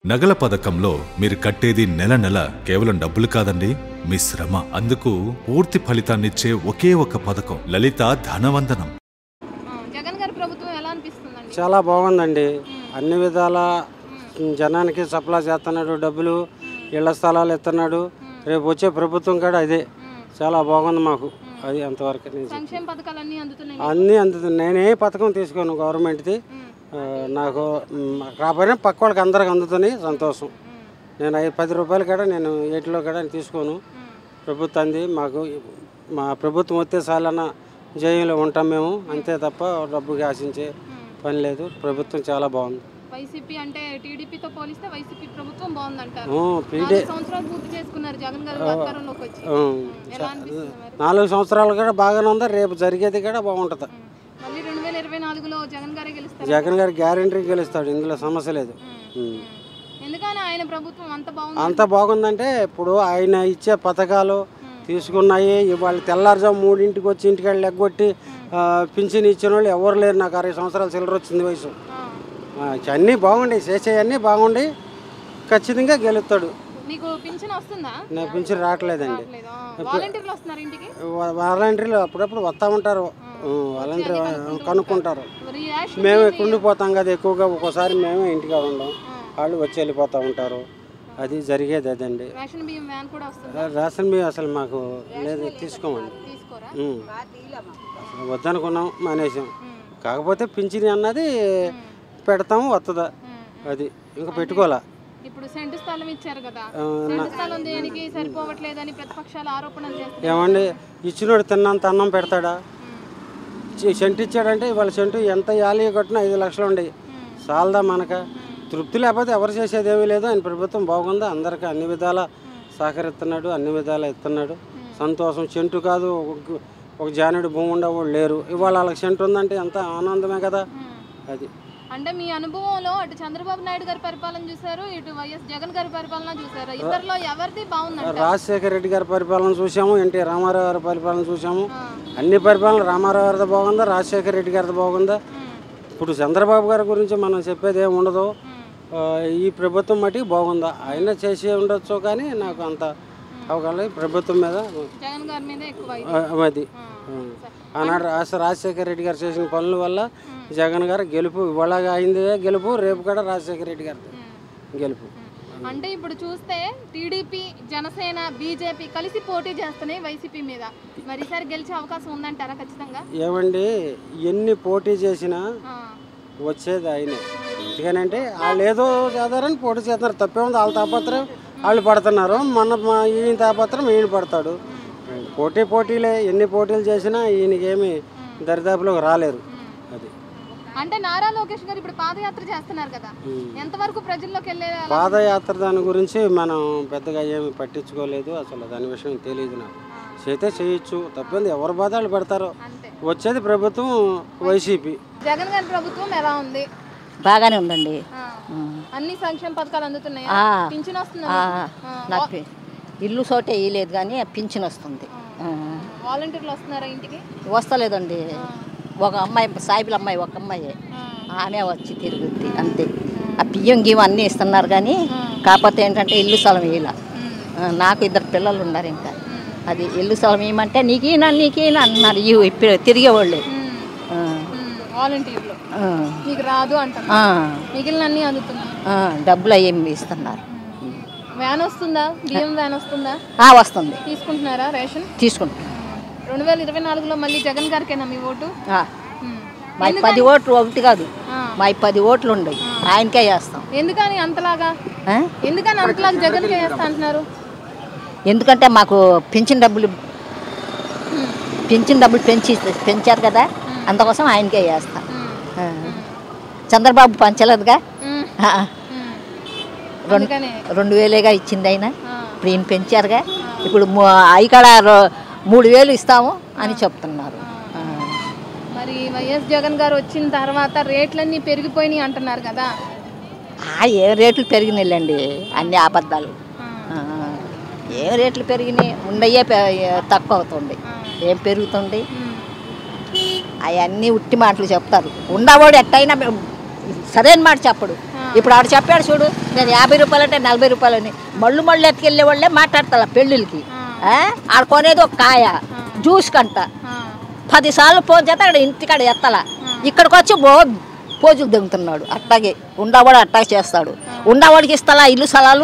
నగల పథకంలో మీరు కట్టేది నెల నెల కేవలం డబ్బులు కాదండి, మీ శ్రమ. అందుకు పూర్తి ఫలితాన్నిచ్చే ఒకే ఒక పథకం లలిత ధనవందనం. జగన్ గారి ప్రభుత్వం ఎలా అనిపిస్తుందండి? చాలా బాగుందండి. అన్ని విధాల జనానికి సప్లై చేస్తున్నాడు, డబ్బులు ఇళ్ల స్థలాలు ఇస్తున్నాడు. రేపు వచ్చే ప్రభుత్వం కూడా అదే చాలా బాగుంది మాకు. అది అంతవరకు సంక్షేమ పథకాలన్నీ అందుతున్నాయి. అన్నీ అందుతుంది. నేనే పథకం తీసుకోను గవర్నమెంట్ది, నాకు కాకపోయినా పక్క వాళ్ళకి అందరికి అందుతున్నాయి, సంతోషం. నేను 10 రూపాయలు కూడా నేను ఏటిలో కూడా తీసుకోను. ప్రభుత్వాన్ని మాకు మా ప్రభుత్వం వస్తే చాలన్న జయంలో ఉంటాం మేము, అంతే తప్ప డబ్బుకి ఆశించే పని లేదు. ప్రభుత్వం చాలా బాగుంది. వైసీపీ అంటే టీడీపీతో పోలిస్తే వైసీపీ ప్రభుత్వం బాగుందంటారు. 4 సంవత్సరాలు పూర్తి చేసుకున్నారు జగన్ గారు అధికారంలోకి వచ్చి. 4 సంవత్సరాలు కూడా బాగానే ఉంది. రేపు జరిగేది కూడా బాగుంటుంది. మళ్ళీ 2024లో జగన్ గారే గెలుస్తారు. జగన్ గారు గ్యారెంటీ గెలుస్తాడు, ఇందులో సమస్య లేదు. ఎందుకని ఆయన ప్రభుత్వం అంత బాగుందంటే ఇప్పుడు ఆయన ఇచ్చే పథకాలు తీసుకున్నాయి. ఇవాళ తెల్లారుజాము 3ంటికి వచ్చి ఇంటికి లెగ్గొట్టి పింఛన్ ఇచ్చిన వాళ్ళు ఎవరు లేరు. నాకు 60 సంవత్సరాలు చిల్లర వచ్చింది వయసు. అన్నీ బాగుండి, చేసేవన్నీ బాగుండి ఖచ్చితంగా గెలుస్తాడు. నాకు పింఛన్ రావట్లేదండి. వాలంటీర్లు అప్పుడప్పుడు వస్తూ ఉంటారు, వాలంటీర్ కనుక్కుంటారు. మేమే కుండిపోతాం కదా ఎక్కువగా, ఒక్కోసారి మేమే ఇంటికి ఉండం, వాళ్ళు వచ్చి వెళ్ళిపోతూ ఉంటారు. అది జరిగేది అదండి. రేషన్ బియ్యం అసలు మాకు లేదు, తీసుకోమండి. వద్దనుకున్నాం, మానేసాం. కాకపోతే పింఛన్ అన్నది పెడతాము, వస్తుందా అది ఇంకా పెట్టుకోవాలా. ఇప్పుడు సెంటు స్థలం ఇచ్చారు కదా, సెంటు స్థలం దేనికి సరిపోవట్లేదని ప్రతిపక్షాలు ఆరోపణలు చేస్తారు. ఏమండి, ఇచ్చినోడు తిన్నంత అన్నం పెడతాడా? సెంటు ఇచ్చాడంటే ఇవాళ సెంటు ఎంత యాలి కొట్టినా 5 లక్షలు ఉండేవి, చాలదా మనక? తృప్తి లేకపోతే ఎవరు చేసేది ఏమీ లేదు. ఆయన ప్రభుత్వం బాగుందా, అందరికీ అన్ని విధాల సహకరిస్తున్నాడు, అన్ని విధాలు ఇస్తున్నాడు. సంతోషం. సెంటు కాదు, ఒక జానుడు భూమి ఉండేవాళ్ళు లేరు. ఇవాళ వాళ్ళకి సెంటు ఉందంటే ఎంత ఆనందమే కదా. అది అంటే మీ అనుభవంలో అటు చంద్రబాబు నాయుడు గారి పరిపాలన చూసారు, ఇటు వైఎస్ జగన్ గారి పరిపాలన చూసారు, ఇద్దరిలో ఎవరిది బాగుంది? రాజశేఖర రెడ్డి గారి పరిపాలన చూసాము, ఎన్టీ రామారావు గారి పరిపాలన చూసాము. అన్ని పరిపాలన రామారావు గారిది బాగుందా, రాజశేఖర రెడ్డి గారిది బాగుందా? ఇప్పుడు చంద్రబాబు గారి గురించి మనం చెప్పేది ఏమి ఉండదు. ఈ ప్రభుత్వం మటుకు బాగుందా, ఆయన చేసి ఉండొచ్చు, కానీ నాకు అంత అవకాశం ప్రభుత్వం మీద జగన్ గారి మీద ఎక్కువ. అది ఆనాడు రాజశేఖర రెడ్డి గారు చేసిన పనుల వల్ల జగన్ గారు గెలుపు. ఇవాళ అయింది గెలుపు, రేపు కూడా రాజశేఖర రెడ్డి గారి గెలుపు. అంటే ఇప్పుడు చూస్తే టీడీపీ, జనసేన, బీజేపీ కలిసి పోటీ చేస్తున్నాయి వైసీపీ మీద. మరి ఈసారి గెలిచే అవకాశం ఉందంటారా ఖచ్చితంగా? ఏమండి, ఎన్ని పోటీ చేసినా వచ్చేది ఆయనే. ఎందుకనంటే వాళ్ళు ఏదో చేద్దారని పోటీ చేస్తున్నారు, తప్పే ఉంది. వాళ్ళ తాపత్రం వాళ్ళు పడుతున్నారు, ఈయన తాపత్రం ఈయన పడతాడు. పోటీలే. ఎన్ని పోటీలు చేసినా ఈయనకేమి దరిదాపులోకి రాలేరు. అది అంటే నారా లోకేష్ గారు ఇప్పుడు పాదయాత్ర చేస్తున్నారు కదా, ఎంతవరకు ప్రజల్లోకి వెళ్ళే? పాదయాత్ర దాని గురించి మనం పెద్దగా ఏమి పట్టించుకోలేదు, అసలు దాని విషయం తెలియదు నాకు. చేతే చేయొచ్చు, తప్పింది. ఎవరు బాధలు పెడతారో. వచ్చేది ప్రభుత్వం వైసీపీ. జగన్ గారి ప్రభుత్వం ఎలా ఉంది? బాగానే ఉందండి. అన్ని సంక్షేమ పథకాలు అందుతున్నాయి. పింఛన్ వస్తుంది. నాకు ఇల్లు చోటే ఇయ్యలేదు కానీ పింఛన్ వస్తుంది. వాలంటీర్లు వస్తున్నారా ఇంటికి? వస్తలేదండి. ఒక అమ్మాయి, సాయిబుల అమ్మాయి, ఒక అమ్మాయి, ఆమె వచ్చి తిరుగుద్ది అంతే. ఆ బియ్యం గియ్యం అన్నీ ఇస్తున్నారు కానీ కాకపోతే ఏంటంటే ఇల్లు స్థలం వేయాల. నాకు 2 పిల్లలు ఉన్నారు. ఇంకా అది ఇల్లు స్థలం ఏమంటే నీకేనా అన్నారు. ఇప్పుడు తిరిగేవాళ్ళే వాలంటీర్లు. మీకు రాదు అంటారు, మిగిలిన అన్ని అందుతున్నాయి. డబ్బులు అయ్యేమి ఇస్తున్నారు. వ్యాన్ వస్తుందా? బియ్యం వ్యాన్ వస్తుందా? వస్తుంది. తీసుకుంటున్నారా రేషన్? తీసుకుంటున్నాం. 2024లో మళ్ళీ జగన్ గారికేనా మీ ఓటు? మా 10 ఓట్లు ఒకటి కాదు, మా 10 ఓట్లు ఉండవు, ఆయనకే చేస్తాం. ఎందుకని అంతలాగా జగన్కే చేస్తా అంటున్నారు? ఎందుకంటే మాకు పెన్షన్ డబ్బులు పెంచారు కదా, అందుకోసం ఆయనకే చేస్తాం. చంద్రబాబు పంచలేదుగా, 2000 ఇచ్చింది ఆయన. ఇప్పుడు ఈయన పెంచారుగా, ఇప్పుడు ఇక్కడ 3000 ఇస్తాము అని చెప్తున్నారు. మరి వైఎస్ జగన్ గారు వచ్చిన తర్వాత రేట్లన్నీ పెరిగిపోయినాయి అంటున్నారు కదా. ఏ రేట్లు పెరిగినాయిలేండి, అన్ని అబద్ధాలు. ఏ రేట్లు పెరిగినాయి, ఉండయే తక్కువ అవుతుంది. ఏం పెరుగుతుంది? అవన్నీ ఉట్టి మాటలు చెప్తారు. ఉండవాడు ఎట్టయినా సరైన మాట చెప్పడు. ఇప్పుడు ఆడు చెప్పాడు చూడు, నేను 50 రూపాయలు అంటే 40 రూపాయలని మళ్ళు ఎత్తుకెళ్ళే వాళ్ళే మాట్లాడతా పెళ్ళిళ్ళకి. ఆడ కొనేది ఒక కాయ జ్యూస్ కంట 10 సార్లు ఫోన్ చేస్తే అక్కడ ఇంటికాడ ఎత్తల, ఇక్కడికి వచ్చి పోజులు దిగుతున్నాడు. అట్టాగే ఉండవాడు అట్టాగే చేస్తాడు. ఉండవాడికి ఇస్తాలా ఇల్లు స్థలాలు,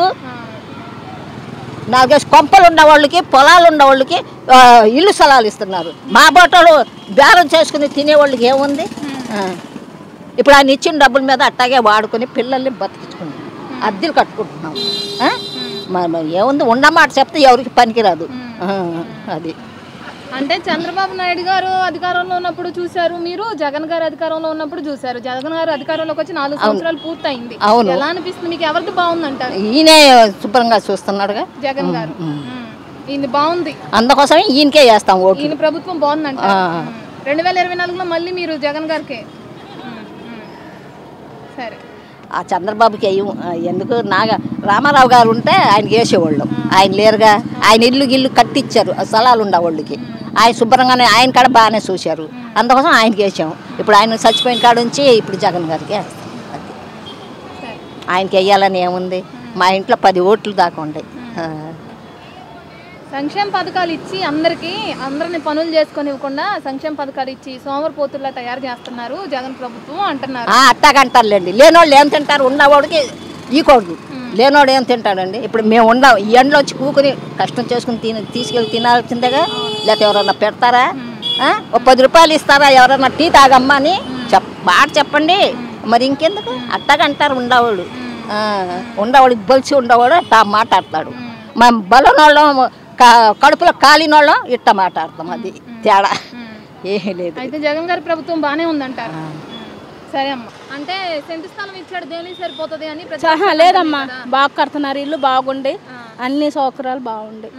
4 కొంపలు ఉన్నవాళ్ళకి పొలాలు ఉన్నవాళ్ళకి ఇల్లు స్థలాలు ఇస్తున్నారు. మా బట్టలు బేరం చేసుకుని తినేవాళ్ళకి ఏముంది? ఇప్పుడు ఆయన ఇచ్చిన డబ్బుల మీద అట్టాగే వాడుకొని పిల్లల్ని బతికించుకుంటున్నాం, అద్దెలు కట్టుకుంటున్నాం. ఏముంది? ఉండమాట చెప్తే ఎవరికి పనికిరాదు. అది అంటే చంద్రబాబు నాయుడు గారు అధికారంలో ఉన్నప్పుడు చూశారు మీరు, జగన్ గారు అధికారంలో ఉన్నప్పుడు చూశారు. జగన్ గారు అధికారంలోకి వచ్చి 4 సంవత్సరాలు పూర్తయింది. ఎలా అనిపిస్తుంది మీకు? ఎవరికి బాగుందంటారు? ఈయనే శుభ్రంగా చూస్తున్నాడుగా జగన్ గారు. ఈయన బాగుంది, అందుకోసమే ఈయనకే చేస్తాం ఓటు. ఈయన ప్రభుత్వం బాగుందంట. 2024లో మళ్ళీ మీరు జగన్ గారికే. సరే, ఆ చంద్రబాబుకి ఎందుకు? రామారావు గారు ఉంటే ఆయనకి వేసేవాళ్ళు, ఆయన లేరుగా. ఆయన ఇల్లు కట్టించారు, స్థలాలు ఉండేవాళ్ళకి. ఆయన శుభ్రంగానే ఆయన కాడ బాగానే చూశారు, అందుకోసం ఆయనకి వేసాము. ఇప్పుడు ఆయన చచ్చిపోయిన కాడ నుంచి ఇప్పుడు జగన్ గారికి వేస్తాం. అది ఆయనకి వేయాలని ఏముంది? మా ఇంట్లో 10 ఓట్లు దాకా ఉంటాయి. సంక్షేమ పథకాలు ఇచ్చి అందరిని పనులు చేసుకొని ఇవ్వకుండా సంక్షేమ పథకాలు ఇచ్చి సోమరిపోతుల్లా తయారు చేస్తున్నారు జగన్ ప్రభుత్వం అంటున్నారు. అట్టాగంటారులేండి. లేనోళ్ళు ఏం తింటారు? ఉన్నవాడికి ఈకోడు. లేనోడు ఏం తింటాడండి? ఇప్పుడు మేము ఈ ఎండలో వచ్చి కూకుని కష్టం చేసుకుని తీసుకెళ్ళి తినాల్సిందేగా. లేకపోతే ఎవరన్నా పెడతారా? ఒక 10 రూపాయలు ఇస్తారా? ఎవరన్నా టీ తాగమ్మా అని మాట చెప్పండి. మరి ఇంకెందుకు? అట్టాగంటారు ఉండేవాళ్ళు. ఉండేవాడు బలిసి ఉండేవాడు అట్టా మాట్లాడతాడు. మా బలనోళ్ళం కడుపులో కాలినోళ్ళం ఇట్ట మాట్లాడతాం. అది తేడా ఏమీ లేదు. అయితే జగన్ గారి ప్రభుత్వం బాగానే ఉందంటారు. సరే అమ్మా, అంటే సెంటు స్థలం ఇచ్చాడు దేనికి సరిపోతుంది అని? లేదమ్మా, బాగా కడుతున్నారు, ఇల్లు బాగుండి అన్ని సౌకర్యాలు బాగుండి.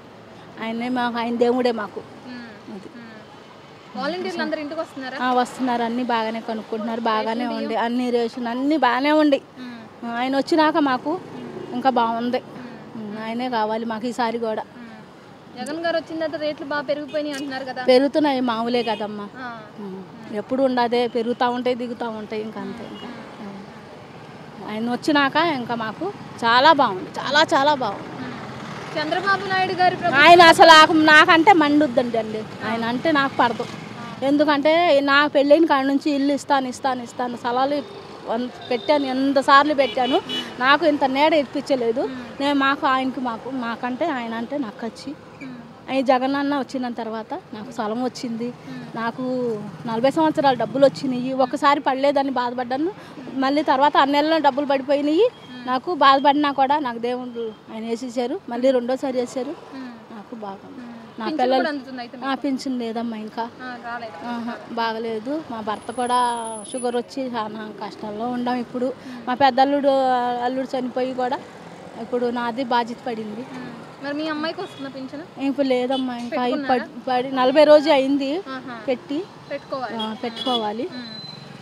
ఆయన దేవుడే మాకు. వాలంటీర్లు అందరూ ఇంటికి వస్తున్నారా? వస్తున్నారు, అన్ని బాగానే కనుక్కుంటున్నారు, బాగానే ఉండి అన్ని రేషన్ అన్ని బాగానే ఉండి. ఆయన వచ్చినాక మాకు ఇంకా బాగుంది. ఆయనే కావాలి మాకు ఈసారి కూడా. జగన్ గారు వచ్చిన తర్వాత రేట్లు బాగా పెరిగిపోయినాయి అంటున్నారు కదా? పెరుగుతున్నాయి, మామూలే కదమ్మా. ఎప్పుడు ఉండదే, పెరుగుతూ ఉంటాయి దిగుతూ ఉంటాయి. ఇంకా అంతే. ఇంకా ఆయన వచ్చినాక ఇంకా మాకు చాలా బాగుంది, చాలా చాలా బాగుంది. చంద్రబాబు నాయుడు గారి ఆయన అసలు నాకంటే మండుద్దండి అండి. ఆయన అంటే నాకు పడదు. ఎందుకంటే నాకు పెళ్ళైన కాడ నుంచి ఇల్లు ఇస్తాను స్థలాలు పెట్టాను, ఎంతసార్లు పెట్టాను. నాకు ఇంత నీడ ఇప్పించలేదు. నేను మాకంటే ఆయన అంటే నాకు వచ్చి ఆయన జగన్ అన్న వచ్చిన తర్వాత నాకు స్థలం వచ్చింది. నాకు 40 సంవత్సరాలు డబ్బులు వచ్చినాయి. ఒకసారి పడలేదని బాధపడ్డాను. మళ్ళీ తర్వాత 6 నెలల్లో డబ్బులు పడిపోయినాయి. నాకు బాధపడినా కూడా నాకు దేవుడు ఆయన వేసేసారు. మళ్ళీ రెండోసారి వేసారు. నాకు బాగా. నా పిల్లలు పింఛన్ లేదమ్మా, ఇంకా బాగలేదు. మా భర్త కూడా షుగర్ వచ్చి చాలా కష్టాల్లో ఉన్నాం. ఇప్పుడు మా అల్లుడు చనిపోయి కూడా ఇప్పుడు నాది బాధ్యత పడింది. మరి మీ అమ్మాయికి వస్తుందా పింఛన్? ఇప్పుడు లేదమ్మా, ఇంకా 40 రోజు అయింది పెట్టుకోవాలి.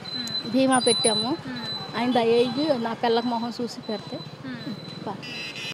బీమా పెట్టాము. ఆయన దయ్యి నా పిల్లకి మొహం చూసి పెడితే